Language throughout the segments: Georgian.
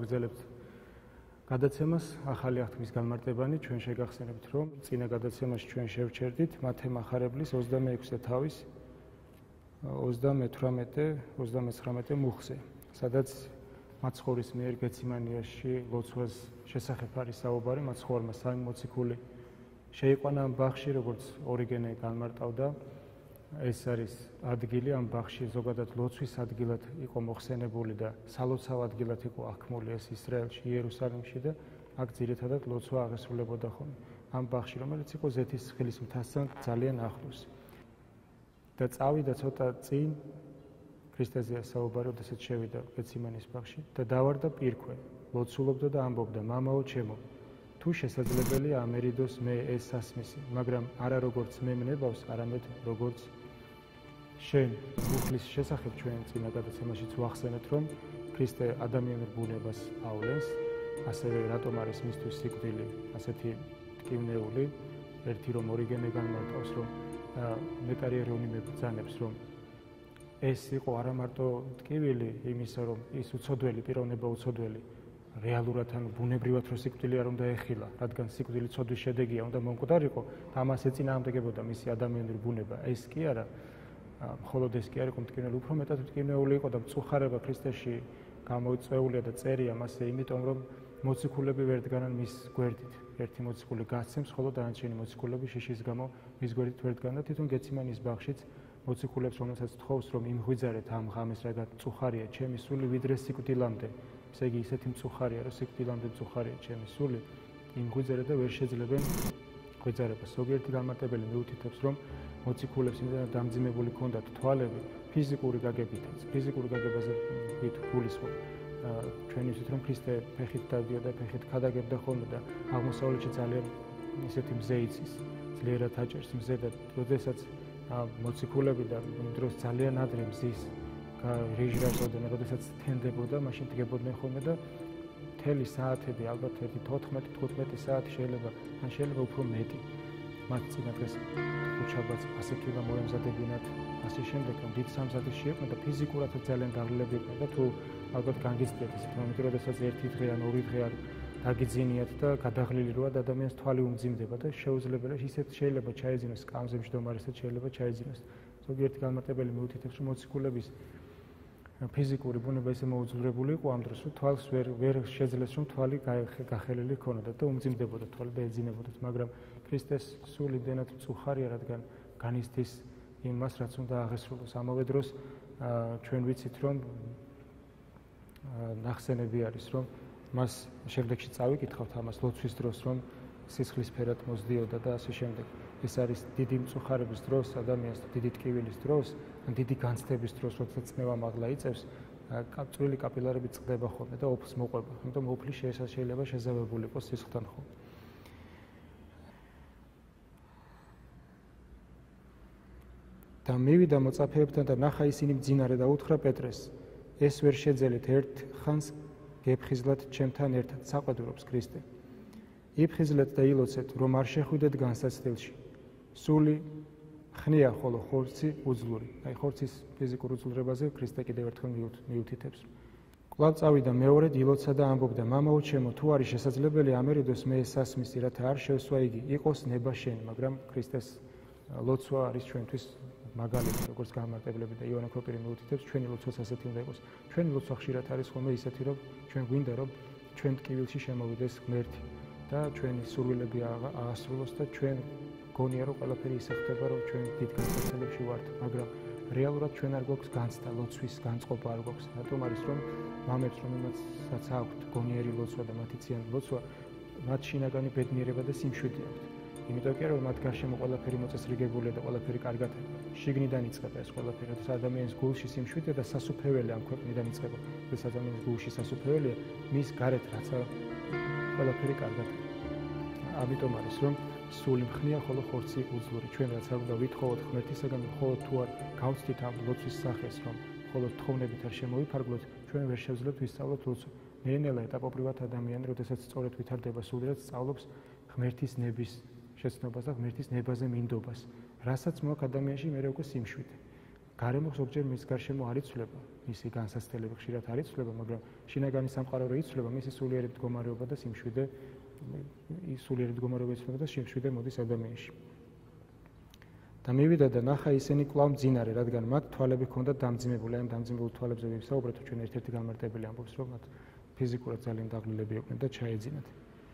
ვაგრძელებთ გადაცემას ახალი აღთქმის განმარტებანი. ჩვენ შეგახსენებთ, რომ წინა გადაცემაში ჩვენ შევჩერდით მათე მახარებლის 26 თავის 38-39 მუხზე, სადაც მაცხოვრის მიერ გეციმანიაში ლოცვას შესახებ არის საუბარი. მაცხოვარმა სამი მოციქული შეიყვანა ამ ბაღში, როგორც ორიგენე განმარტავდა. ეს არის ადგილი, ამ ბაღში ზოგადად ლოცვის ადგილად იყო მოხსენებული და სალოცავ ადგილად იყო აღქმული ეს ისრაელში, იერუსალიმში და აქ ძირითადად ლოცვა აღესრულებოდა ხოლმე. ამ ბაღში, რომელიც იყო ზეთის ხილის მთასთან ძალიან ახლოს. და წავიდა ცოტა წინ ქრისტეზეა საუბარი, როდესაც შევიდა გეციმანის ბაღში და დავარდა პირქვე, ლოცულობდა და ამბობდა: მამაო ჩემო, თუ შესაძლებელია ამერიდოს მე ეს სასმისი, მაგრამ არა როგორც მე მნებავს, არამედ როგორც შენ. მუხლის შესახებ ჩვენ წინა გადაცემაშიც ვახსენეთ, რომ ქრისტე ადამიანურ ბუნებას ავლენს, ასევე რატომ არის მისთვის სიკვდილი ასეთი ტკივნეული, ერთი რომ ორიგენე განმარტავს, რომ ნეტარიერონი მებრძანებს, რომ ეს იყო არა მარტო ტკივილი იმისა, რომ ის უცოდველი პიროვნება უცოდველი რეალურად ანუ ბუნებრივად რო სიკვდილი არ უნდა ეხილა, რადგან სიკვდილი ცოდვის შედეგია, უნდა მომკვდარიყო და ამას ეწინააღმდეგებოდა მისი ადამიანური ბუნება. ეს კი არა, მხოლოდ ეს კი არ იყო მტკივნეული, უფრო მეტად მტკივნეული იყო და მწუხარება ქრისტეში გამოიწვეულია და წერია მასე, იმიტომ რომ მოციქულები ვერ დგანან მის გვერდით. ერთი მოციქული გასცემს, ხოლო დანარჩენი მოციქულები შიშის გამო მის გვერდით ვერ დგანან და თვითონ გეციმანის ბაღშიც მოციქულებს, რომელსაც თხოვს, რომ იმღვიძარეთ ამ ღამეს რა მწუხარია ჩემი სული ვიდრე სიკვდილამდე. ესე იგი, ისეთი მწუხარია, რომ სიკვდილამდე მწუხარია ჩემი სული, იმღვიძარეთ და ვერ შეძლებენ ღვიძარებას. ზოგიერთი განმარტებელი მიუთითებს, რომ მოციქულებს იმდენად დამძიმებული ჰქონდათ თვალები ფიზიკური გაგებითაც. ფიზიკური გაგებაზე გულისხმობ ჩვენისთვის, რომ ქრისტე ფეხით დავდიოდა, ფეხით ქადაგებდა ხოლმე და აღმოსავლეთში ძალიან ისეთი მზე იცის, ძლიერად აჭერს მზე და როდესაც მოციქულები და იმ დროს ძალიან ადრე მზის რეჟირებდნენ, როდესაც თენდებოდა, მაშინ დგებოდნენ ხოლმე და მთელი საათები, ალბათ 14-15 საათი შეიძლება, ან შეიძლება უფრო მეტი. მათ წინა დღეს ხუთშაბათს ასეთივე მოემზადებინათ, ასე შემდეგ, რომ დიდ სამზადისში იყვნენ და ფიზიკურადაც ძალიან გაღლილები იყვნენ და თუ ალბათ განგიცდეთ ისეთ მომენტი, როდესაც ერთი დღე ან ორი დღე არ დაგიძინიათ და გადაღლილი როა და ადამიანს თვალი უმძიმდება და შეუძლებელია ისეთ შეიძლება ჩაეძინოს სკამზე მჯდომარესაც შეიძლება ჩაეძინოს. ზოგიერთი განმარტებელი მიუთითებს, რომ მოციქულების ფიზიკური ბუნება ისე მოუძლურებული იყო ამ დროს, რომ თვალს ვერ შეძლეს, რომ თვალი გახელილი ჰქონოდა და უმძიმდებოდა თვალი და ეძინებოდათ, მაგრამ ქრისტეს სული იმდენად მწუხარია, რადგან განიცდის იმას, რაც უნდა აღესრულოს. ამავე დროს ჩვენ ვიცით, რომ ნახსენები არის, რომ მას შემდეგში წავიკითხავთ ამას ლოცვის დროს, რომ სისხლისფერად მოსდიოდა და ასე შემდეგ. ეს არის დიდი მწუხარების დროს, ადამიანს დიდი ტკივილის დროს, ან დიდი განცდების დროს, როდესაც წნევა მაღლა იწევს, წვრილი კაპილარები წყდება ხოლმე და ოფლს მოყვება. ამიტომ ოფლი შეიძლება შეზავებული იყოს სისხლთან ხოლმე. და მივიდა მოწაფეებთან და ნახა ისინი მძინარე და უთხრა პეტრეს: ეს ვერ შეძელით ერთ ხანს გეფხიზლათ ჩემთან ერთად, საყვედურობს ქრისტე. იფხიზლეთ და ილოცეთ, რომ არ შეხვიდეთ განსაცდელში. სული ხნია, ხოლო ხორცი უძლური. აი ხორცის ფიზიკურ უძლურებაზე ქრისტე კიდევ ერთხელ მიუთითებს. კვლავ წავიდა მეორედ ილოცა და ამბობდა: მამაო ჩემო, თუ არის შესაძლებელი ამერიდოს მე ეს სასმისი, რათა არ შევსვა იგი, იყოს ნება შენი. მაგრამ ქრისტეს ლოცვა არის ჩვენთვის მაგალითი, როგორც განმარტებლები და იოანე ქროპირი მიუთითებს, ჩვენი ლოცვაც ასეთი უნდა იყოს. ჩვენი ლოცვა ხშირად არის ხოლმე ისეთი, რომ ჩვენ გვინდა, რომ ჩვენ ტკივილში შემოვიდეს ღმერთი და ჩვენი სურვილები აასრულოს და ჩვენ გონია, რომ ყველაფერი ისე ხდება, რომ ჩვენ დიდ განსაცდელებში ვართ, მაგრამ რეალურად ჩვენ არ გვაქვს განცდა, ლოცვის განწყობა არ გვაქვს. რატომ არის, რომ მამებს, რომელსაც აქვთ გონიერი ლოცვა და მათიციანი ლოცვა, მათ შინაგანი ბედნიერება და სიმშვიდე აქვთ. იმიტომ კი არა, რომ მათ გარშემო ყველაფერი მოწესრიგებულია და ყველაფერი კარგად შიგნიდან იწყება ეს ყველაფერი, როცა ადამიანის გულში სიმშვიდე და სასუფეველი ამ ქვეყნიდან იწყება. ეს ადამიანის გულში სასუფეველია, მის გარეთ რაც ყველაფერი კარგად. ამიტომ არის, რომ სული მხნია, ხოლო ხორცი უძლური. ჩვენ რაც არ უნდა ვითხოვოთ ღმერთისაგან, მხოლოდ თუ არ გავცდით ამ ლოცვის სახეს, რომ მხოლოდ თხოვნებით არ შემოვიფარგლოთ, ჩვენ ვერ შევძლებთ ვისწავლოთ ლოცვა. ნელ-ნელა ეტაპობრივად ადამიანი, როდესაც სწორედ ვითარდება სულიერად, სწავლობს ღმერთის ნების შეცნობას და ღმერთის ნებაზე მინდობას, რასაც მოაქვს ადამიანში მერე უკვე სიმშვიდე. გარემო ზოგჯერ მის გარშემო არ იცვლება, მისი განსაცდელები ხშირად არ იცვლება, მაგრამ შინაგანი სამყარო რო იცვლება, მისი სულიერი მდგომარეობა და სიმშვიდე სულიერი მდგომარეობა იცვლება და სიმშვიდე მოდის ადამიანში. და მივიდა და ნახა ისინი კვლავ მძინარე, რადგან მათ თვალები ჰქონდათ დამძიმებული, ამ დამძიმებულ თვალებზე ვისაუბრეთ, ჩვენ ერთ-ერთი გამარტებელი ამბობს, რომ მათ ფიზიკურად ძალიან დაღლილები იყვნენ და ჩაეძინათ.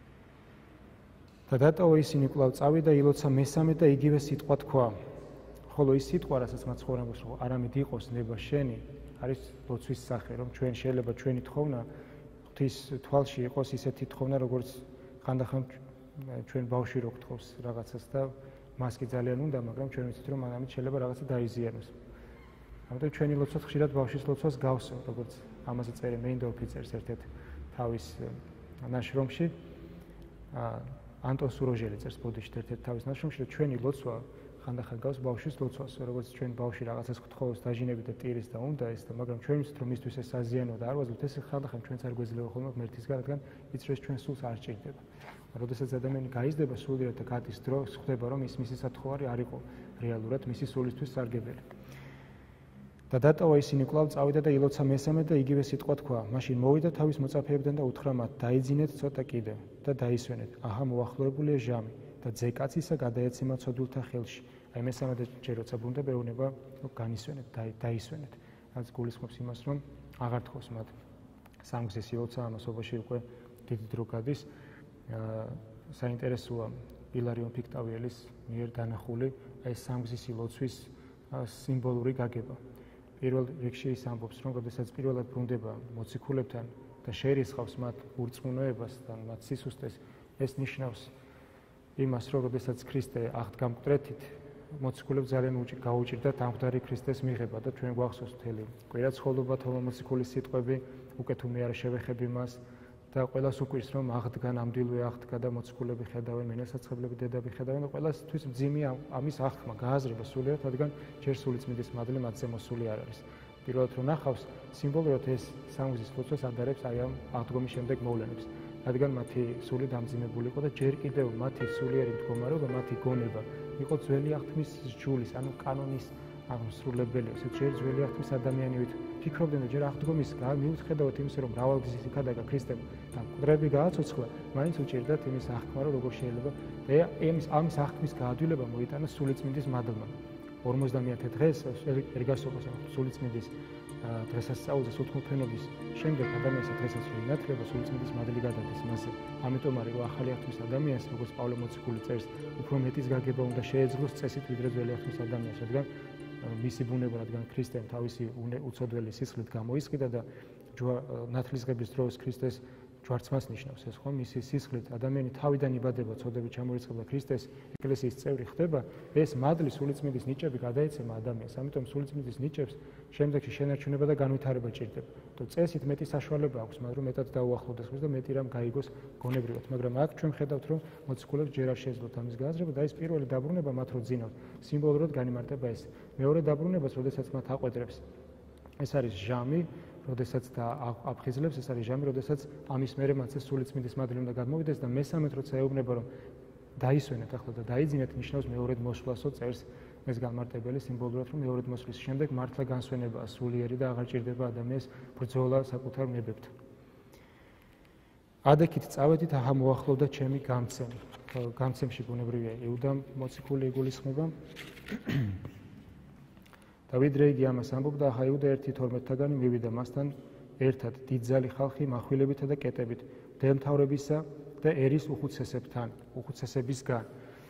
და დატოვა ისინი კვლავ წავიდა, ილოცა მესამე და იგივე სიტყვა თქვა. ხოლო ის სიტყვა, რასაც მათ ცხოვრებას რომ არამედ იყოს ნება შენი, არის ლოცვის სახე, რომ ჩვენ შეიძლება ჩვენი თხოვნა ღვთის თვალში იყოს ისეთი თხოვნა, როგორც ხანდახან ჩვენ ბავშვი რო გთხოვს რაღაცას და მას კი ძალიან უნდა, მაგრამ ჩვენ ვიცით, რომ ამით შეიძლება რაღაცა დაიზიანოს. ამიტომ ჩვენი ლოცვა ხშირად ბავშვის ლოცვას გავსო, როგორც ამაზე წერე მეინდორფი წერს ერთ-ერთ თავის ნაშრომში. ანტონ სუროჟელი წერს ბუდიშტ ერთ-ერთ თავის ნაშრომში, რომ ჩვენი ლოცვა ხანდახან გავს ბავშვის ლოცვას, როგორც ჩვენ ბავშვი რაღაცას გთხოვს დაჟინებით და ტირის და უნდა ეს და მაგრამ ჩვენ ვიცით, რომ მისთვის ეს საზიანოა და არ ვაძლევთ, ეს ხანდახან ჩვენც არ გვეძლევა ხოლმე ღმერთისგან, რადგან იცით, რომ ჩვენ სულს არ ჭირდება. როდესაც ადამიანი გაიზრდება სულიერ და გატის დრო, ხვდება, რომ მისი სათხოვარი არ იყო რეალურად მისი სულისთვის სარგებელი. და დატოვა ისინი კვლავ წავიდა და ილოცა მესამე და იგივე სიტყვა თქვა. მაშინ მოვიდა თავის მოწაფეებთან და უთხრა მათ, დაიძინეთ ცოტა კიდევ და დაისვენეთ. აჰა, მოახლოებულია ჟამი და ძეკაცისა გადაეცემა ცოდვილთა ხელში. აი მესამე და ჯერ როცა ბრუნდება, ეუბნება, რომ განისვენეთ, დაისვენეთ. რაც გულისხმობს იმას, რომ აღარ თხოვს მათ სამგზის ილოცა, ამასობაში უკვე დიდი დრო გადის. საინტერესოა ილარიონ ფიქტავიელის მიერ დანახული ეს სამგზის ილოცვის სიმბოლური გაგება. პირველ რიგში ის ამბობს, რომ როდესაც პირველად ბრუნდება მოციქულებთან და შეერისხავს მათ ურწმუნოებას და მათ სისუსტეს, ეს ნიშნავს იმას, რომ როდესაც ქრისტე აღდგამკვდრეთით მოციქულებს ძალიან გაუჭირდათ ამღვდარი ქრისტეს მიღება და ჩვენ გვახსოვს მთელი კვირა ცხოვრება თომა მოციქულის სიტყვები, უკეთ უმე არ შევეხები მას და ყველას უკვირს, რომ აღდგა, ნამდვილად აღდგა და მოციქულები ხედავენ, მენასაცხებლები დედები ხედავენ და ყველასთვის მძიმე ამის აღქმა, გააზრება სულიერ, რადგან ჯერ სულიწმიდის მადლი მათზე მოსული არ არის. პირველად რომ ნახავს, სიმბოლურად ეს სამგზის ლოცვას ადარებს აი ამ აღდგომის შემდეგ მოვლენებს, რადგან მათი სული დამძიმებული იყო და ჯერ კიდევ მათი სულიერი მდგომარეობა, მათი გონება იყო ძველი აღთქმის ჯულის, ანუ კანონის აღმსრულებელი, ესე ჯერ ძველი აღთქმის ადამიანივით ფიქრობდნენ და ჯერ აღდგომის მიუხედავად იმისა, რომ მრავალგზის იქადაგა ქრისტემ და მკვდრები გააცოცხლა, მაინც უჭირდათ იმის აღქმა, რომ როგორ შეიძლება და ამის აღთქმის გაადვილება მოიტანა სულიწმიდის მადლმა. 50-ე დღეს ერგასობას სულიწმიდის დღესასწაულზე სულთმოფენობის შემდეგ ადამიანს დღესაც რო ინათლება სულიწმიდის მადლი გადადის მასზე. ამიტომ არის რომ ახალი აღთქმის ადამიანს, როგორც პავლე მოციქული წერს, უფრო მეტის გაგება უნდა შეეძლოს წესით ვიდრე ძველი აღთქმის ადამიანს, რადგან მისი ბუნება, რადგან ქრისტემ თავისი უცოდველი სისხლით გამოისყიდა და ნათლისღების დროს ქრისტეს ჯვარცმას ნიშნავს ეს ხო, მისი სისხლით ადამიანი თავიდან იბადება, ცოდებით ჩამორიცხება ქრისტეს, ეკლესიის წევრი ხდება, ეს მადლი სულიწმიდის ნიჭები გადაეცემა ადამიანს. ამიტომ სულიწმიდის ნიჭებს შემდეგში შენარჩუნება და განვითარება ჭირდება. თუ წესით მეტი საშუალება აქვს, მაგრამ მეტად დაუახლოვდეს ხმის და მეტი რამ გაიგოს გონებრივად, მაგრამ აქ ჩვენ ხედავთ, რომ მოციქულებს ჯერ არ შეეძლოთ ამის გააზრება და ეს პირველი დაბრუნება მათ რო ძინავს, სიმბოლურად განიმარტება ეს. მეორე დაბრუნებას, როდესაც მათ აყვედრებს, ეს არის ჟამი, როდესაც და აფხიზლებს, ეს არის ჟამი, როდესაც ამის მერე მათზე სულიწმიდის მადლი უნდა გადმოვიდეს და მესამედ როცა ეუბნება, რომ დაისვენეთ ახლა და დაიძინეთ, ნიშნავს მეორედ მოსვლასო წერს ეს განმარტებელი სიმბოლურად, რომ მეორედ მოსვლის შემდეგ მართლა განსვენებაა სულიერი და აღარ ჭირდება ადამიანს ბრძოლა საკუთარ ნებებთან. ადექით წავედით, აჰა მოახლოვდა ჩემი გამცემი. გამცემში ბუნებრივია იუდამ მოციქული იგულისხმება. და ვიდრე იგი ამას ამბობდა, აჰა იუდა 1:12-თაგანი მივიდა მასთან ერთად დიდძალი ხალხი מחვილებითა და კეტებით, მდელმთავრებისა და ერის უხუცესებისგან.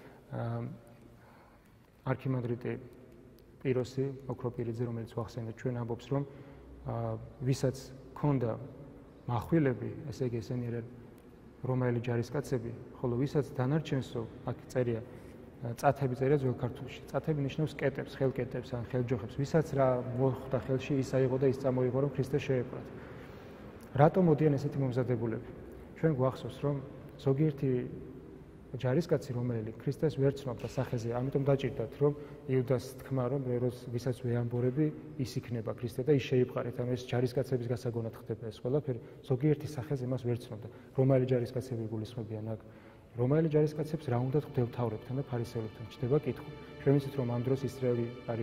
არქიმანდრიტი პიროსი, ოქროპირიძე, რომელიც ვახსენეთ ჩვენ, ამბობს, რომ ვისაც ჰქონდა מחვილები, ესე იგი ესენი არიან რომაელი ჯარისკაცები, ხოლო ვისაც დანარჩენსო, აქ წერია წათები წერია ძველ ქართულში. წათები ნიშნავს კეტებს, ხელკეტებს ან ხელჯოხებს, ვისაც რა მოხვდა ხელში, ის აიღო და ის წამოიღო, რომ ქრისტეს შეეპყრათ. რატომ მოდიან ესეთი მომზადებულები? ჩვენ გვახსოვს, რომ ზოგიერთი ჯარისკაცი, რომელიც ქრისტეს ვერ ცნობდა სახეზე, ამიტომ დაჭირდათ, რომ იუდას თქმა, რომ ვისაც ვეამბორები, ის იქნება ქრისტე და ის შეიპყარეთ. ანუ ეს ჯარისკაცების გასაგონად ხდება ეს ყველაფერი. ზოგიერთი სახეზე მას ვერ ცნობდა. რომაელი ჯარისკაცები გულისხმობიან აქ. რომაელი ჯარისკაცებს რა უნდათ მღვდელმთავრებთან და ფარისეულებთან? ჩდება კითხვა. ჩვენ ვიცით, რომ ამ დროს ისრაელი არის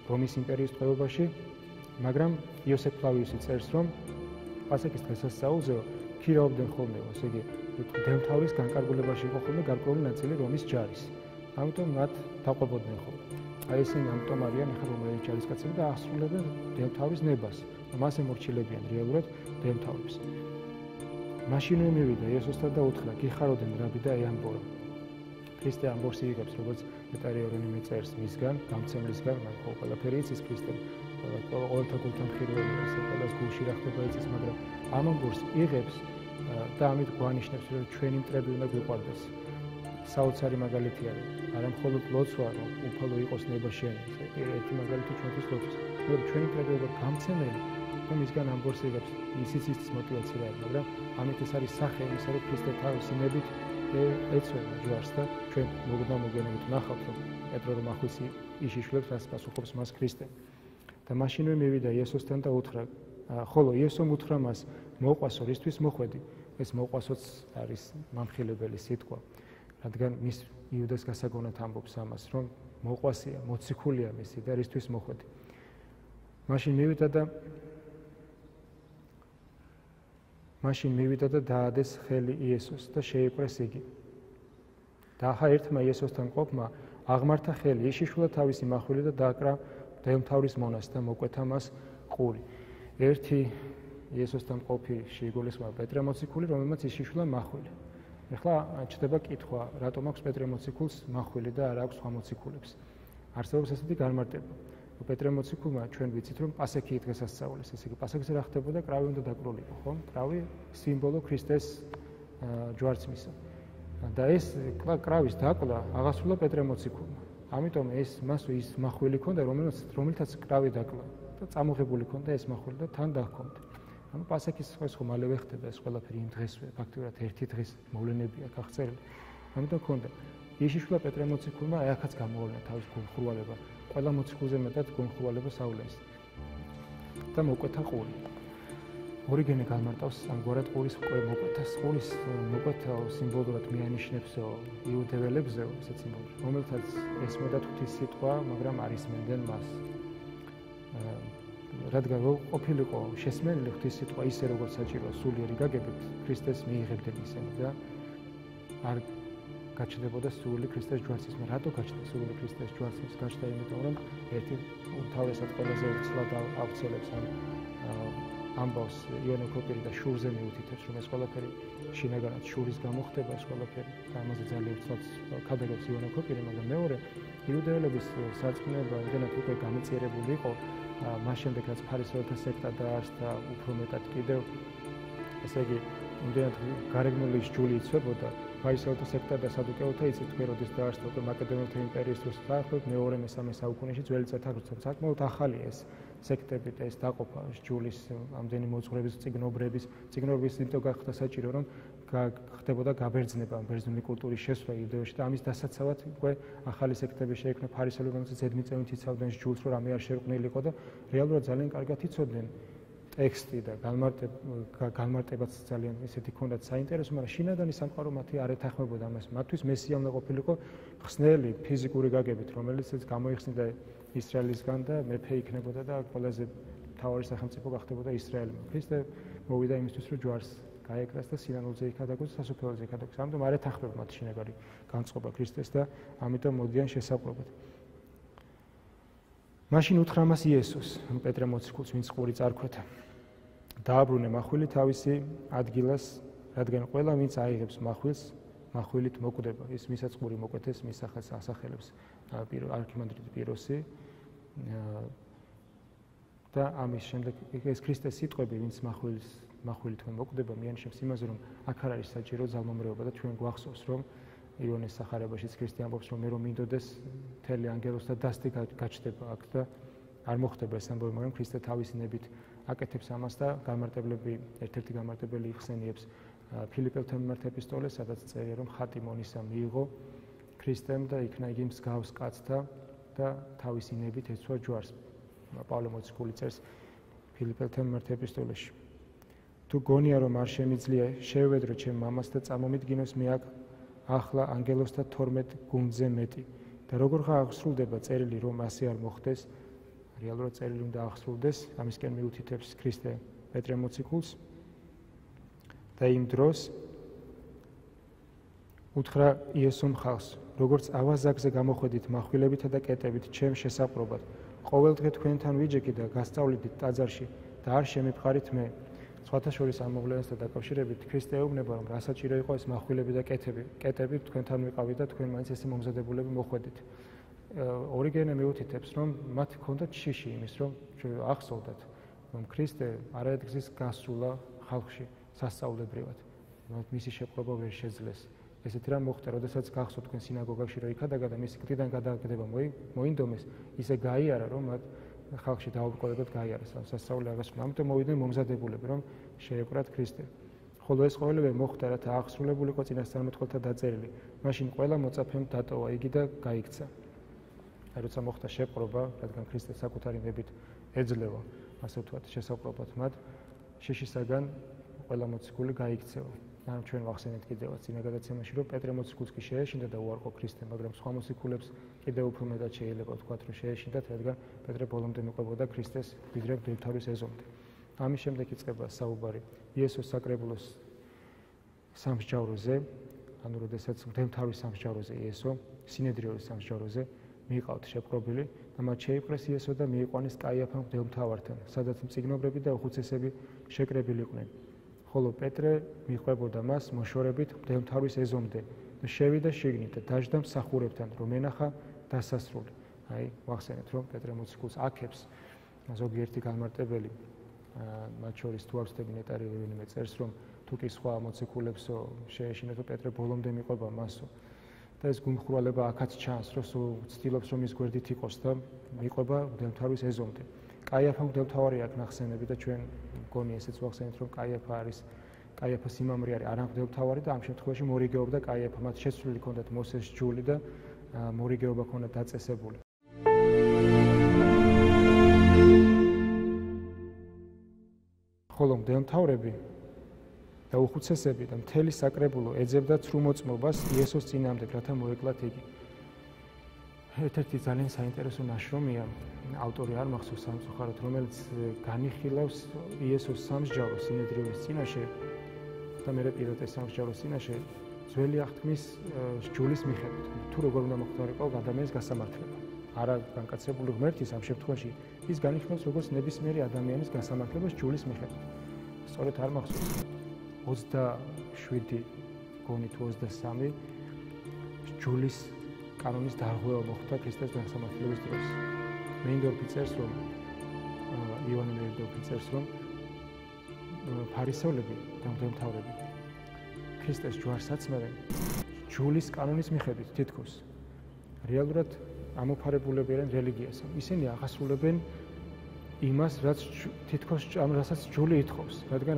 რომის იმპერიის ტყვეობაში, მაგრამ იოსებ ფლავიუსი წერს, რომ პასექის დღესასწაულზე ქირავდნენ ხოლმე, ასე იგი, დემთავრის განკარგულებაში იყო ხოლმე გარკვეული ნაწილი რომის ჯარის. ამიტომ მათ დაყვებოდნენ ხოლმე. აი ესენი ამიტომ არიან ახლა რომელი ჯარისკაცები და აღსრულებენ დემთავრის ნებას. მას ემორჩილებიან რეალურად დემთავრებს. მაშინვე მივიდა იესოსთან და უთხრა: "გიხაროდენ რაბი და ეამბორო." ქრისტე ამბობს იგებს, როგორც მეტარიორონი მეწერს მისგან, გამცემლისგან, მაგრამ ყველაფერი იცის ქრისტე. ყოველთა გულთან ხირვებია, ყველას გულში რა ხდება იცის, მაგრამ ამ ამბობს იღებს და ამით გვანიშნებს, რომ ჩვენი მტრები უნდა გვიყვარდეს. საოცარი მაგალითი არის, არა მხოლოდ ლოცვა, რომ უფალო იყოს ნება-შენი, ერთი მაგალითი ჩვენთვის ლოცვის. მაგრამ ჩვენი მტრები როგორც გამცემელი, რომ მისგან ამბობს იღებს, ისიც ის мотиваცია არის, მაგრამ ამით ეს არის სახე იმისა, რომ ქრისტე თავისი ნებით ეცვება ჯვარს და ჩვენ მოგვიგონებით ნახავთ, რომ პეტრო რომ ახლის იშიშვლებს, რას პასუხობს მას ქრისტე. და მაშინვე მივიდა იესოსთან და უთხრა, ხოლო იესომ უთხრა მას: "მოყვასო, რისთვის მოხვედი?" ეს მოყვასოც არის მამხილებელი სიტყვა, რადგან მის იუდას გასაგონად ამბობს ამას, რომ მოყვასია, მოციქულია მისი და რისთვის მოხვედი. მაშინ მივიდა და დაადეს ხელი იესოს და შეიპყრეს იგი. და ახლა ერთმა იესოსთან ყოფმა აღმართა ხელი, იშიშულა თავისი მახვილი და დააკრა დემთავრის მონას და მოკვეთა მას ყური. ერთი იესოსთან ყოფი შეიგულისხმება პეტრე მოციქული, რომელმაც იშიშულა მახვილი. ეხლა ჩდება კითხვა, რატომ აქვს პეტრე მოციქულს მახვილი და არ აქვს სხვა მოციქულებს. არსებობს ესეთი განმარტება. პეტრე მოციქულმა ჩვენ ვიცით, რომ პასექი დღესასწაულის, ესე იგი პასექზე რა ხდებოდა, კრავი უნდა დაკრულიყო, ხო? კრავი სიმბოლო ქრისტეს ჯვარცმისა. და ეს კრავის დაკლა აღასრულა პეტრე მოციქულმა. ამიტომ ეს მას ის მახვილი ქონდა, რომელთაც კრავი დაკლა და წამოღებული ქონდა ეს მახვილი და თან დაჰქონდა. ანუ პასექის ხეს ხომ მალევე ხდება ეს ყველაფერი იმ დღესვე, ფაქტურად ერთი დღის მოვლენებია გახსერილი. ამიტომ ქონდა იშიშულა პეტრე მოციქულმა, აი ახაც გამოავლინა თავის გულხურვალება. ყველა მოციქულზე მეტად გულხურვალება საულეს. და მოკვეთა ყური. ორიგენე განმარტავს ამგვარად ყურის მოკვეთას. ყურის მოკვეთა სიმბოლურად მიანიშნებს იუდეველებზე, ესეც სიმბოლური, რომელთაც ესმოდათ ღვთის სიტყვა, მაგრამ არ ისმენდნენ მას. რადგან ყოფილიყო შესმენილი ღვთის სიტყვა ისე, როგორც საჭიროა სულიერი გაგებით, ქრისტეს მიიღებდნენ ისინი და არ გაჩნდებოდა სული ქრისტეს ჯვარცმის. რატო გაჩნდა სული ქრისტეს ჯვარცმის? გაჩნდა იმიტომ, რომ ერთი თავისად ყველაზე ცლად ავრცელებს ამბავს იონე ქოპირი და შურზე მიუთითებს, რომ ეს ყველაფერი შინაგანად შურის გამო ხდება, ეს ყველაფერი და ამაზე ძალიან ცლად ქადაგებს იონე ქოპირი, მაგრამ მეორე იუდეველების სარწმუნოება იმდენად უკვე განაწიერებული იყო, მას შემდეგ რაც ფარისეველთა სექტა დაარსდა, უფრო მეტად კიდევ, ესე იგი, იმდენად გარეგნული ჯული იცვებოდა, ფარისეველთა სექტა და სადუკეელთა იცით თქვენ როდის დაარსდა უკვე მაკედონელთა იმპერიის დროს დაახლოებით მე-2-მესამე საუკუნეში ძველი წელთაღრიცხვით საკმაოდ ახალი ეს სექტები და ეს დაყოფა ჯულის ამდენი მოძღვრების წიგნობრების იმიტომ გახდა საჭირო რომ ხდებოდა გაბერძნება ბერძნული კულტურის შესვლა იუდეოში და ამის დასაცავად უკვე ახალი სექტები შეიქმნა ფარისევლები რომელსაც ზედმიწევნით იცავდნენ ჯულს რომ რამე არ შერყნილიყო და რეალურად ძალიან კარგად იცოდნენ ტექსტი და განმარტებაც ძალიან ესეთი ჰქონდათ საინტერესო, მაგრამ შინაგანი სამყარო მათი არ ეთანხმებოდა ამას. მათთვის მესია უნდა ყოფილიყო ხსნელი ფიზიკური გაგებით, რომელიც გამოიხსნიდა ისრაელისგან და მეფე იქნებოდა და ყველაზე მთავარი სახელმწიფო გახდებოდა ისრაელი. ქრისტე მოვიდა იმისთვის, რომ ჯვარს გაეკრას და სინანულზე იქადაგოს, სასუფეველზე იქადაგოს. ამიტომ არ ეთანხმება მათ შინაგანი განწყობა ქრისტეს და ამიტომ მოდიან შესაყრობად. მაშინ უთხრა მას იესოს, პეტრე მოციქულს, ვინც ყური წარქვეთა. დააბრუნე მახვილი თავისი ადგილას, რადგან ყველა ვინც აიღებს მახვილს, მახვილით მოკვდება. ის მისაც ყური მოკვეთეს, მის სახელს ასახელებს არქიმანდრიტი პიროსი. და ამის შემდეგ ეს ქრისტეს სიტყვები, ვინც მახვილით მოკვდება, მიანიშნებს იმაზე, რომ აქ არ არის საჭირო ძალმომრეობა და ჩვენ გვახსოვს, რომ ირონეს სახარებაშიც ქრისტე ამბობს, რომ მე რომ მინდოდეს მთელი ანგელოს და დასტი გაჩნდება აქ და არ მოხდება ეს ამბავი, მაგრამ ქრისტე თავისი ნებით აკეთებს ამას და განმარტებლები, ერთ-ერთი განმარტებელი იხსენიებს ფილიპელთა მიმართ ეპისტოლეს, სადაც წერია, რომ ხატი მონისა მიიღო ქრისტემ და იქნა იგი მსგავს კაცთა და თავისი ნებით ეცვა ჯვარს. პავლე მოციქული წერს ფილიპელთა მიმართ ეპისტოლეში. თუ გონია რომ არ შემიძლია, შევედრო ჩემ მამას და წამომიდგინოს მე აქ ახლა ანგელოსთა 12 გუნდზე მეტი და როგორ აღსრულდება წერილი რომ ასე არ მოხდეს რეალურად წერილი უნდა აღსრულდეს, ამისკენ მიუთითებს ქრისტე პეტრე მოციქულს და იმ დროს უთხრა იესომ ხალხს, როგორც ავაზაკზე გამოხვედით מחვილებითა და კეტებით ჩემ შესაყრობად, ყოველ დღე თქვენთან ვიჯექი და გასწავლიდით ტაძარში და არ შემიფხარით მე. სხვათა შორის ამ მოვლენასთან დაკავშირებით ქრისტე ეუბნება, რომ რა საჭირო იყო ეს מחვილები და კეტები თქვენთან ვიყავით და თქვენ მაინც ესე მომზადებულები მოხვედით. ორიგენე მიუთითებს, რომ მათ ჰქონდათ შიში იმის, რომ ახსოვდათ, რომ ქრისტე არაერთგზის გასულა ხალხში სასწაულებრივად, მისი შეპყრობა ვერ შეძლეს. ესეთი რამ მოხდა, როდესაც გახსოვთ თქვენ სინაგოგაში რომ იქადაგა და მისი კვდიდან გადაგდება მოინდომეს, ისე გაიარა, რომ მათ ხალხში დაუბრკოლებად გაიარეს ამ სასწაული აღასრულა. ამიტომ მოვიდნენ მომზადებულები, რომ შეეკვრათ ქრისტე. ხოლო ეს ყოველივე მოხდა, რათა აღსრულებულიყო წინასწარმეტყველთა დაწერილი. მაშინ ყველა მოწაფემ დატოვა იგი და გაიქცა. როცა მოხდა შეპყრობა, რადგან ქრისტე საკუთარი ნებით ეძლევა, ასე ვთქვათ, შესაყრობად მათ, შიშისაგან ყველა მოციქული გაიქცევა. ან ჩვენ ვახსენეთ კიდევაც წინა გადაცემაში, რომ პეტრე მოციქულს კი შეეშინდა და უარყო ქრისტე, მაგრამ სხვა მოციქულებს კიდევ უფრო მეტად შეიძლება ვთქვათ, რომ შეეშინდათ, რადგან პეტრე ბოლომდე მიყვებოდა ქრისტეს ვიდრე მღვდელმთავრის ეზომდე. ამის შემდეგ იწყება საუბარი იესოს საკრებულოს სამსჯავროზე, ანუ როდესაც მღვდელმთავრის სამსჯავროზე იესო, სინედრიოვის სამსჯავროზე მიიყავთ შეპყრობილი და მათ შეიპყრეს იესო და მიიყვანეს კაიაფა მღვდელმთავართან, სადაც მწიგნობრები და უხუცესები შეკრებილიყვნენ. ხოლო პეტრე მიყვებოდა მას მოშორებით მღვდელმთავრის ეზომდე და შევიდა შიგნით და დაждდა მსახურებთან, რომ ენახა დასასრული. აი, ვახსენეთ, რომ პეტრე მოციქულს აქებს ზოგიერთი განმარტებელი, მათ შორის თუ აქვს ნეტარი ვინმე წერს, რომ თუ კი სხვა მოციქულებსო შეეშინეთო პეტრე ბოლომდე მიყვება მასო. და ეს გულმხურვალება აქაც ჩანს, რომ სულ ცდილობს, რომ ის გვერდით იყოს და მიყვება მღვდელმთავრის ეზომდე. კაიაფა მღვდელმთავარი აქ ნახსენები და ჩვენ მგონი ესეც ვახსენეთ, რომ კაიაფა სიმამრი არის არა მღვდელმთავარი და ამ შემთხვევაში მორიგეობდა კაიაფა, მათ შეცვლილი ჰქონდათ მოსეს ჯული და მორიგეობა ჰქონდათ დაწესებული. ხოლო მღვდელმთავრები და უხუცესები და მთელი საკრებულო ეძებდა ცრუმოწმობას იესოს წინააღმდეგ, რათა მოეკლათ იგი. ერთ-ერთი ძალიან საინტერესო ნაშრომია, ავტორი არ მახსოვს სამწუხაროდ, რომელიც განიხილავს იესოს სამსჯავროს სინედრიოვის წინაშე და მერე პიროტეს სამსჯავროს წინაშე ძველი აღთქმის ჯულის მიხედვით, თუ როგორ უნდა მოხდარიყო ადამიანის გასამართლება. არა განკაცებული ღმერთის ამ შემთხვევაში ის განიხილავს როგორც ნებისმიერი ადამიანის გასამართლებას ჯულის მიხედვით. სწორედ არ მახსოვს 27 გონი თუ 23 ჯულის კანონის დარღვევა მოხდა ქრისტეს გასამართლების დროს. მეინდორფი წერს, რომ იოანე მეინდორფი წერს, რომ ფარისევლები და მღვდელმთავრები ქრისტეს ჯვარს აცმევენ ჯულის კანონის მიხედვით თითქოს. რეალურად ამოფარებულები არიან რელიგიასა. ისინი აღასრულებენ იმას, რაც თითქოს რასაც ჯული ითხოვს, რადგან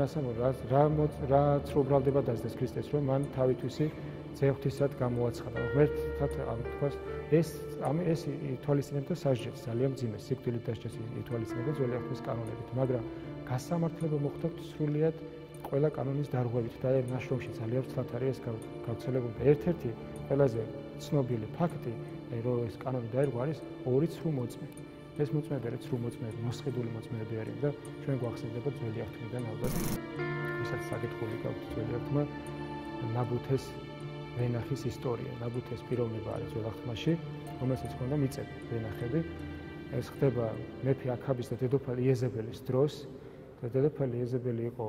რა ცრუბრალდება დასდეს ქრისტეს, რომ მან თავითვისი ძეღვთისად გამოაცხადა. ღმერთთან ამ თქოს ეს ითვალისწინებდა სასჯელს, ძალიან მძიმეს სიკვდილით დასჯეს ითვალისწინებდა ძველი აღთქმის კანონებით, მაგრამ გასამართლება მოხდა სრულიად ყველა კანონის დარღვევით და ნაშრომში ძალიან ცუდად არის ეს გავრცელებული. ერთ-ერთი ყველაზე ცნობილი ფაქტი, რომ ეს კანონი დაერგვა, არის ორი ცრუ მოწმე. ეს მოწმეები არის ცრუ მოწმეები, მოსყიდული მოწმეები არიან და ჩვენ გვახსენდება ძველი აღთქმიდან ალბათ, ვისაც საკითხული გაქვთ ძველი აღთქმა, ნაბუთეს ვენახის ისტორია, ნაბუთეს პიროვნება არის ძველ აღთქმაში, რომელსაც ჰქონდა მიწები, ვენახები. ეს ხდება მეფე აქაბის და დედოფალი იეზებელის დროს და დედოფალი იეზებელი იყო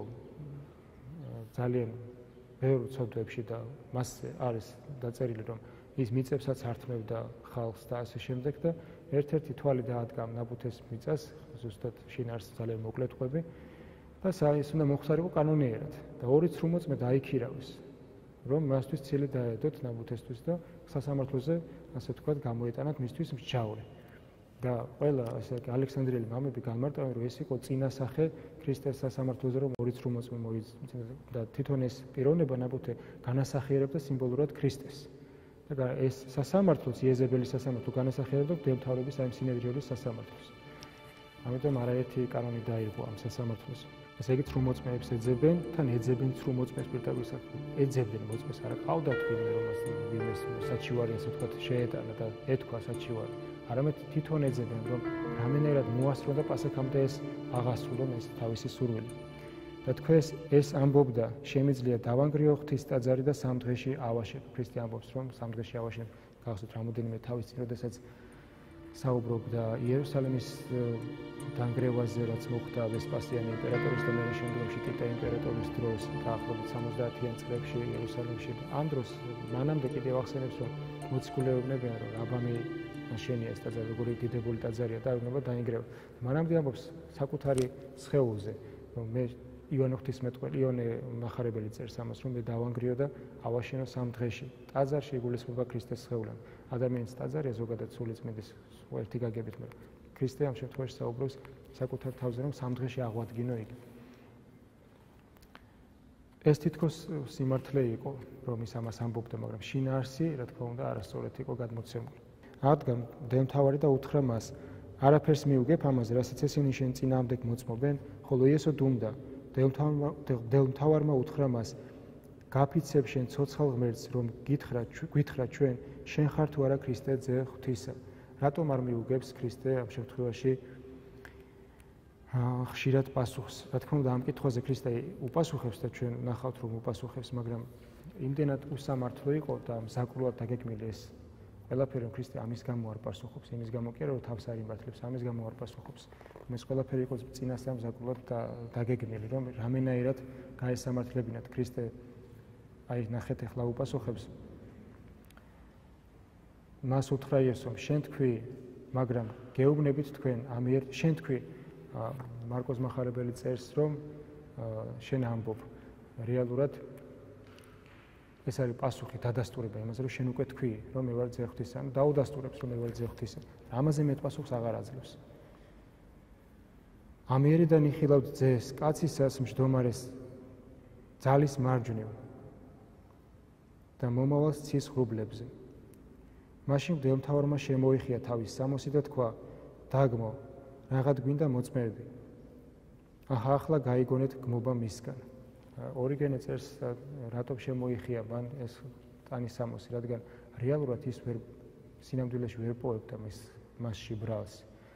ძალიან ბევრ ცოდვებში და მასზე არის დაწერილი, რომ ის მიწებსაც ართმევდა ხალხს და ასე შემდეგ და ერთ-ერთი თვალი დაადგა ნაბუთეს მიწას, ზუსტად შინაარს ძალიან მოკლედ ყვები და ის უნდა მოხსარიყო კანონიერად და ორი ცრუ მოწმე დაიქირავეს, რომ მასთვის ცილი დაედოთ ნაბუთესთვის და სასამართლოზე, ასე ვთქვათ, გამოეტანათ მისთვის მსჯავრე. და ყველა ესე ალექსანდრიელი მამები განმარტავენ, რომ ეს იყო წინასახე ქრისტეს სასამართლოზე, რომ ორი ცრუ მოწმე მოიწმინდა და თვითონ ეს პიროვნება ნაბუთე განასახიერებდა სიმბოლურად ქრისტეს. და ეს სასამართლოც იეზებელის სასამართლო განასახიერებდა მღვდელმთავრების აი სინედრიოვის სასამართლოს. ამიტომ არაერთი კანონი დაირღვა ამ სასამართლოს. ესე იგი ცრუ მოწმეებს ეძებენ, თან ეძებენ ცრუ მოწმეს პირდაპირ ეძებდნენ მოწმეს, არა ყავდათ ვინმე, რომელსაც ვინმეს საჩივარი ასე ვთქვათ შეეტანა და ეთქვა საჩივარი. არამედ თვითონ ეძებენ, რომ რამენერად მოასწრო და პასუხამდე ეს აღასრულონ ეს თავისი სურვილი. და თქვენს ეს ამბობდა, შემიძლია დავანგრიო ღვთის ტაძარი და 3 დღეში ავაშენო. ქრისტე ამბობს, რომ 3 დღეში ავაშენო. გახსოვთ რამოდენიმე თავის წინ, როდესაც საუბრობდა იერუსალიმის დანგრევაზე, რაც მოხდა ვესპასიანე იმპერატორის და მერე შემდგომში ტიტა იმპერატორის დროს, დაახლოებით 70-იან წლებში იერუსალიმში. ამ დროს მანამდე კიდევ ახსენებს, რომ მოციქულებებნებიან, რომ აბამი შენია ეს ტაძარი, როგორი დიდებული ტაძარია და უნდა დაინგრევა. მანამდე ამბობს საკუთარი სხეულზე, რომ მე იონე ღვთისმეტყველი, იონე მახარებელი წერს ამას, რომ მე დავანგრიო და ავაშენო 3 დღეში. ტაძარში იგულისხმება ქრისტეს სხეულან. ადამიანის ტაძარია ზოგადად სულიწმიდის ერთი გაგებით, მაგრამ ქრისტე ამ შემთხვევაში საუბრობს საკუთარ თავზე, რომ 3 დღეში აღვადგინო იგი. ეს თითქოს სიმართლე იყო, რომ ის ამას ამბობდა, მაგრამ შინაარსი, რა თქმა უნდა, არასწორად იყო გადმოცემული. რადგან მდელმთავარი და უთხრა მას, არაფერს მიუგებ ამაზე, რასაც ესენი შენ წინააღმდეგ მოწმობენ, ხოლო იესო დუმდა. მდელმთავარმა უთხრა მას, გაფიცებ შენ ცოცხალ ღმერთს, რომ გითხრა ჩვენ, შენ ხარ თუ არა ქრისტე ძე ღვთისა. რატომ არ მიუგებს ქრისტე ამ შემთხვევაში ხშირად პასუხს? რა თქმა უნდა, ამ კითხვაზე ქრისტე უპასუხებს და ჩვენ ნახავთ, რომ უპასუხებს, მაგრამ იმდენად უსამართლო იყო და მზაკრულად დაგეგმილი ეს ყველაფერი, რომ ქრისტე ამის გამო არ პასუხობს, იმის გამო კი არა, რომ თავს არ იმართლებს, ამის გამო არ პასუხობს. ეს ყველაფერი იყო წინასწარ მზაკრულად დაგეგმილი, რომ რამენაირად გაესამართლებინათ ქრისტე. აი, ნახეთ ახლა უპასუხებს. მას უთხრა იესომ, შენ თქვი, მაგრამ გეუბნებით თქვენ, ამიერ შენ თქვი. მარკოს მახარებელი წერს, რომ შენ ამბობ. რეალურად ეს არის პასუხი, დადასტურება იმაზე, რომ შენ უკვე თქვი, რომ მე ვარ ძე ღვთისა, ანუ დაუდასტურებს, რომ მე ვარ ძე ღვთისა. ამაზე მეტ პასუხს აღარ აძლევს. ამიერიდან იხილავთ ძეს, კაცისას მჯდომარეს ძალის მარჯვნივ და მომავალს ცის ღრუბლებზე. მაშინ მდელმთავარმა შემოიხია თავის სამოსი და თქვა, დაგმო, რაღაც გვინდა მოწმეები. აჰა, ახლა გაიგონეთ გმობა მისგან. ორიგენე წერს, რატომ შემოიხია მან ეს ტანის სამოსი, რადგან რეალურად ის სინამდვილეში ვერ პოებდა მასში ბრალს.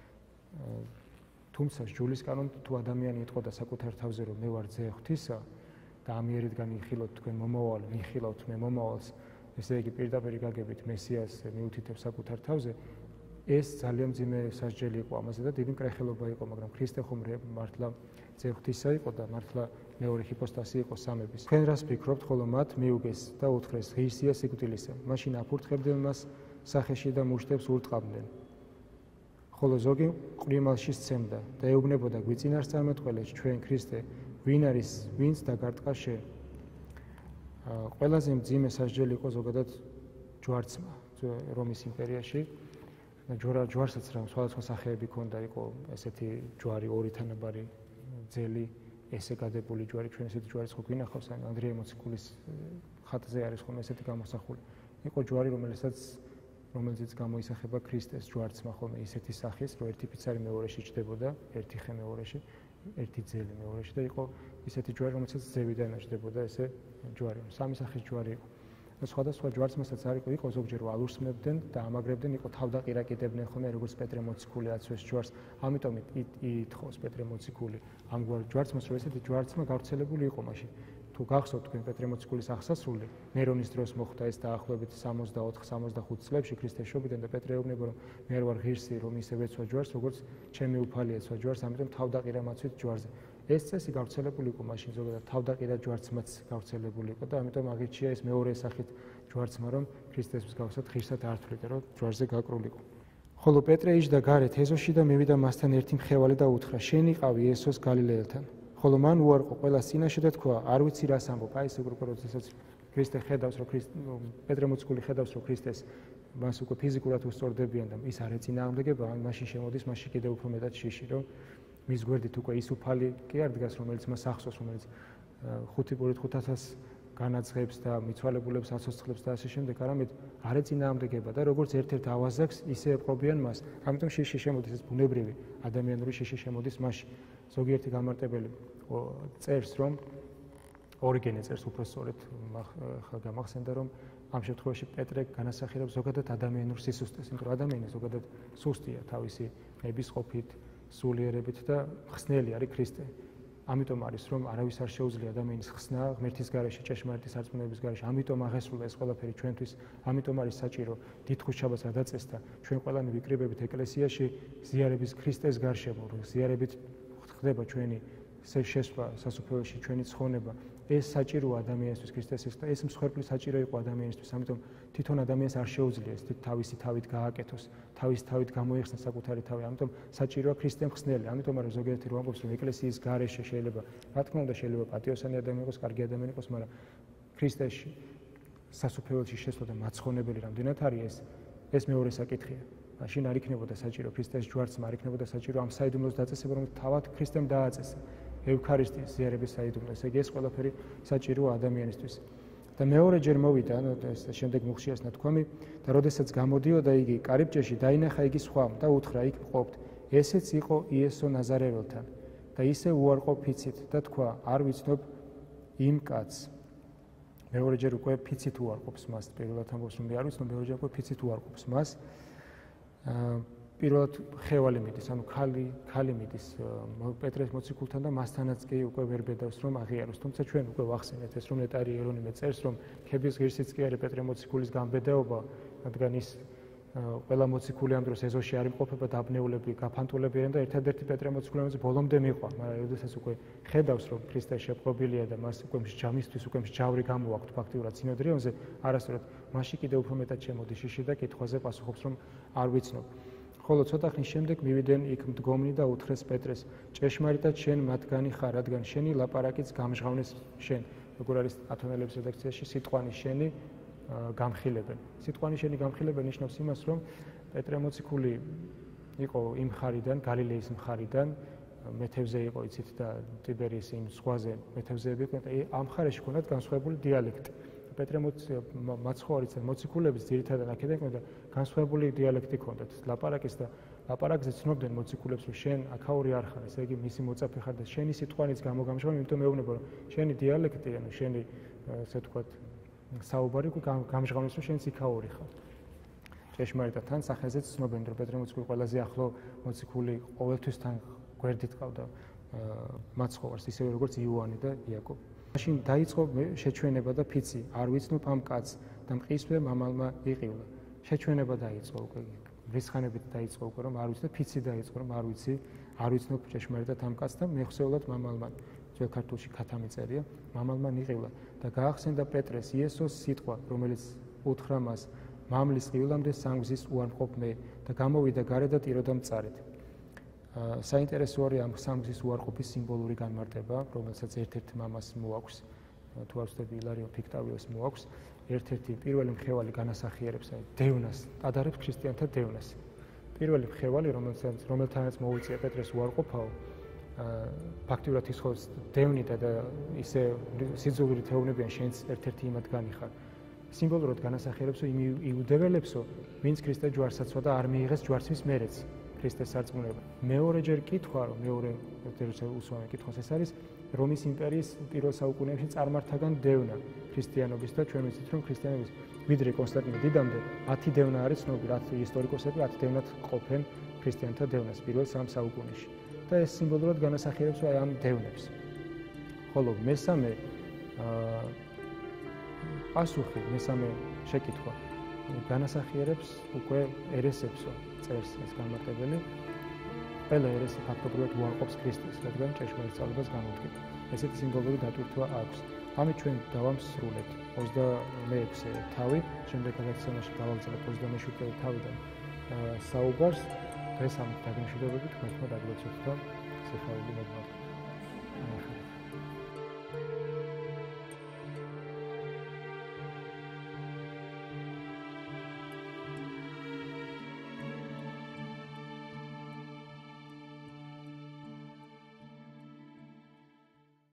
თუმცა ჯულისკანონ თუ ადამიანი იტყოდა საკუთარ თავზე, რომ მე ვარ ძე ღვთისა და ამიერიდან იხილოთ თქვენ მომავალი, მიხილავთ მე მომავალს, ესე იგი პირდაპირ გაგებით მესიას მიუთითებს საკუთარ თავზე, ეს ძალიან მძიმე სასჯელი იყო ამაზე და დიდი მკრეხელობა იყო, მაგრამ ქრისტე ხომ მართლა ძე ღვთისა იყო და მართლა მეორე ჰიპოსტასი იყო სამების. თქვენ რას ფიქრობთ, ხოლო მათ მიუგეს და უთხრეს, ღირსია სიკვდილისა. მაშინ აფურთხებდნენ მას სახეში და მუშტებს ურტყავდნენ. ხოლო ზოგი ყრიმალში სცემდა და ეუბნებოდა გვიწინასწარმეტყველებს ჩვენ ქრისტე, ვინ არის, ვინც დაგარტყა შენ. ყველაზე მძიმე სასჯელი იყო ზოგადად ჯვარცმა რომის იმპერიაში. ჯვარსაც რა სხვადასხვა სახეები ჰქონდა, იყო ესეთი ჯვარი, ორი თანაბარი ძელი, ესე გადებული ჯვარი, ჩვენ ესეთი ჯვარიც ხო გვინახავს, ან ანდრია მოციქულის ხატზე არის ხომ ესეთი გამოსახული. იყო ჯვარი, რომელზეც გამოისახება ქრისტეს ჯვარცმა ხოლმე ისეთი სახის, რომ ერთი ფიცარი მეორეში ჩდებოდა, ერთი ხე მეორეში, ერთი ძელი მეორეში და იყო ისეთი ჯვარი, რომელსაც ძევიდან აჩდებოდა ესე ჯვარი. სამი სახის ჯვარი იყო. სხვადასხვა ჯვარცმასაც არ იყო ზოგჯერ ალურსმებდნენ და ამაგრებდნენ, იყო თავდაყირაკიდებდნენ ხოლმე როგორც პეტრე მოციქული აცვეს ჯვარს. ამიტომ ითხოვს პეტრე მოციქული ამ ჯვარცმას, რომ ესეთი ჯვარცმა გავრცელებული იყო მაშინ. თუ გახსოვთ თქვენ პეტრე მოციქულის აღსასრული, ნერონის დროს მოხდა ეს დაახლოებით 64-65 წლებში ქრისტეს შობიდან და პეტრე ეუბნება, რომ მე ვარ ღირსი, რომ ისე ვეცვა ჯვარს, როგორც ჩემი უფალი ეცვა ჯვარს, ამიტომ თავდაყირა მაცვით ჯვარზე. ეს წესი გავრცელებული იყო მაშინ ზოგადად თავდაყირა ჯვარცმაც გავრცელებული იყო და ამიტომ აღიჩია ეს მეორე სახით ჯვარცმა, რომ ქრისტეს მსგავსად ღირსად ართვლიდა, რომ ჯვარზე გაკრულიყო. ხოლო პეტრე იჯდა გარეთ ეზოში და მივიდა მასთან ერთი მხევალი და უთხრა, შენ იყავი იესოს გალილეელთან. ხოლო მან უარყო ყველას წინაშე და თქვა, არ ვიცი რას ამბობ. აი ეს უკვე როდესაც ქრისტე ხედავს, რომ პეტრე მოციქული ხედავს, რომ ქრისტეს მას უკვე ფიზიკურად უსწორდებიან და ის არ ეწინააღმდეგება, მაშინ შემოდის, მაშინ კიდევ უფრო მეტად შიში, რომ მის გვერდით უკვე ის უფალი კი არ დგას, რომელიც მას ახსოვს, რომელიც 5.500 განაცხებს და მიცვალებულებს აცოცხლებს და ასე შემდეგ, არამედ არ ეწინააღმდეგება და როგორც ერთ-ერთ ავაზაკს ისე ეპყრობიან მას. ამიტომ შიში შემოდის, ეს ბუნებრივი ადამიანური შიში შემოდის მასში. ზოგიერთი გამარტებელი წერს, რომ ორიგენე წერს უფრო სწორედ, ხა გამახსენდა, რომ ამ შემთხვევაში პეტრე განასახიერებს ზოგადად ადამიანურ სისუსტეს, იმიტომ რომ ადამიანი ზოგადად სუსტია თავისი ნებისყოფით, სულიერებით და ხსნელი არის ქრისტე. ამიტომ არის რომ არავის არ შეუძლია ადამიანის ხსნა ღმერთის გარეშე, ჭეშმარიტი სარწმუნოების გარეშე. ამიტომ აღესრულა ეს ყველაფერი ჩვენთვის. ამიტომ არის საჭირო დიდხუს შაბათს გადაწესდა ჩვენ ყველანი ვიკრიბებით ეკლესიაში ზიარების ქრისტეს გარშემო, ზიარებით ხდება ჩვენი შესვლა სასუფეველში, ჩვენი ცხონება. ეს საჭიროა ადამიანისთვის ქრისტესთვის და ეს მსხვერპლი საჭირო იყო ადამიანისთვის. ამიტომ თვითონ ადამიანს არ შეუძლია ეს თავისი თავით გააკეთოს, თავის თავით გამოიხსნას საკუთარი თავი. ამიტომ საჭიროა ქრისტემ ხსნელი. ამიტომ არის ზოგიერთი რომ ამბობს რომ ეკლესიის გარეშე შეიძლება, რა თქმა უნდა, შეიძლება პატიოსანი ადამიანი იყოს, კარგი ადამიანი იყოს, მაგრამ ქრისტეში სასუფეველში შესვლა და მაცხონებელი რამდენად არის ეს მეორე საკითხია. მაშინ არ იქნებოდა საჭირო ქრისტეს ჯვარცმა, არ იქნებოდა საჭირო ამ საიდუმლოს დაწესება, რომ თავად ქრისტემ დააწესა. ევქარისტიის ზიარების საიდუმლო, ესე იგი ეს ყველაფერი საჭიროა ადამიანისთვის. და მეორეჯერ მოვიდა, ეს შემდეგ მუხშიას ნათქვამი, და როდესაც გამოდიოდა იგი კარიბჭეში, დაინახა იგი სხვამ და უთხრა, იქ ყოფთ, ესეც იყო იესო ნაზარეველთან. და ისე უარყო ფიცით და თქვა, არ ვიცნობ იმ კაცს. მეორეჯერ უკვე ფიცით უარყოფს მას, პირველად ამბობს რომ მე არ ვიცნობ, მეორეჯერ უკვე ფიცით უარყოფს მას. პირველად ხევალი მიდის, ანუ ქალი მიდის პეტრეს მოციქულთან და მასთანაც კი უკვე ვერ ბედავს რომ აღიაროს. თუმცა ჩვენ უკვე ვახსენეთ ეს რომ ნეტარი ერონიმე წერს რომ ქების ღირსიც კი არის პეტრე მოციქულის გამბედაობა, რადგან ის ყველა მოციქული ამ დროს ეზოში არ იმყოფება დაბნეულები, გაფანტულები არიან და ერთადერთი პეტრე მოციქული ამაზე ბოლომდე მიყვა, მაგრამ როდესაც უკვე ხედავს რომ ქრისტე შეპყრობილია და მას უკვე მსჯავრისთვის უკვე მსჯავრი გამოაქვთ ფაქტიურად სინოდრიონზე, არასდროს მაშინ კიდევ უფრო მეტად შემოდის შიში და კითხვაზე პასუხობს რომ არ ვიცნობ. ხოლო ცოტა ხნის შემდეგ მივიდნენ იქ მდგომნი და უთხრეს პეტრეს, ჭეშმარიტად შენ მათგანი ხარ, რადგან შენი ლაპარაკიც გამჟღავნეს შენ. როგორ არის ათონელების რედაქციაში სიტყვანი შენი გამხილებენ. სიტყვანი შენი გამხილებენ ნიშნავს იმას, რომ პეტრე მოციქული იყო იმ მხარიდან, გალილეის მხარიდან, მეთევზე იყო იცით და ტიბერიის იმ ზღვაზე მეთევზეები იყვნენ და ამ მხარეში ჰქონდათ განსხვავებული დიალექტი. პეტრე მაცხოვარიც და მოციქულების ძირითადად აქედან იყო და განსხვავებული დიალექტი ჰქონდათ. ლაპარაკის და ლაპარაკზე ცნობდნენ მოციქულებს, რომ შენ აქაური არ ხარ, ესე იგი მისი მოწაფე ხარ და შენი სიტყვანიც გამოგამჟღავნე, იმიტომ მეუბნება, რომ შენი დიალექტი, ანუ შენი ასე ვთქვათ, საუბარი უკვე გამჟღავნეს, რომ შენც იქაური ხარ. ჭეშმარიტად თან სახელზეც ცნობენ, რომ პეტრე მოციქული ყველაზე ახლო მოციქული ყოველთვის თან გვერდით ყავდა მაცხოვარს, ისევე როგორც იოანე და იაკობი. მაშინ დაიწყო შეჩვენება და ფიცი, არ ვიცნობ ამ კაცს და მყისვე მამალმა იყივლა. შეჩვენება დაიწყო უკვე, რისხანებით დაიწყო უკვე, რომ არ ვიცნობ, ფიცი დაიწყო, რომ არ ვიცნობ ჭეშმარიტად ამ კაცს და მეხსევლად მამალმა, ძველ ქართულში ქათამი წერია, მამალმა იყივლა და გაახსენდა პეტრეს იესოს სიტყვა, რომელიც უთხრა მას, მამლის ყივილამდე სამგზის უარყოფ მე და გამოვიდა გარე და ტიროდა მწარით. საინტერესო არის ამ სამგზის უარყოფის სიმბოლური განმარტება, რომელსაც ერთ-ერთ მამას მოაქვს, თუ არ ვცდები ილარიონ ფიქტავიოს მოაქვს, ერთ-ერთი პირველი მხევალი განასახიერებს დევნას, ადარებს ქრისტიანთა დევნას. პირველი მხევალი, რომელთანაც მოუწია პეტრეს უარყოფაო, ფაქტიურად ის ხოლმე დევნიდა და ისე სიძულვით ეუბნებიან შენც ერთ-ერთი იმათგანი ხარ. სიმბოლურად განასახიერებს იმ იუდეველებსო, ვინც ქრისტეს ჯვარსაცვა და არ მიიღეს ჯვარცმის მერეც. ქრისტეს სარწმუნოება. მეორეჯერ კითხვა, რომ მეორე უსვამე კითხვას ეს არის რომის იმპერიის პირველ საუკუნეებში წარმართაგან დევნა ქრისტიანობის და ჩვენ ვიცით რომ ქრისტიანობის ვიდრე კონსტანტინე დიდამდე 10 დევნა არის ცნობილი, 10 ისტორიკოსები 10 დევნად ყოფენ ქრისტიანთა დევნას პირველ 3 საუკუნეში. და ეს სიმბოლურად განასახიერებს აი ამ დევნებს. ხოლო მესამე პასუხი, მესამე შეკითხვა განასახიერებს უკვე ერესებსო წერს ეს განმარტებელი. ყველა ერესი ფაქტობრივად უარყოფს ქრისტეს, რადგან ჭეშმარიტ სწავლებას გამოდგება. ესეთი სიმბოლური დატვირთვა აქვს. ამით ჩვენ დავამსრულებთ 26-ე თავი, შემდეგ გადაცემაში გავაგზავნებთ 27-ე თავიდან საუბარს. დღეს ამ დაგემშვიდობებით თქვენთან დაგლოცოთ და სიხარული მოგმართ.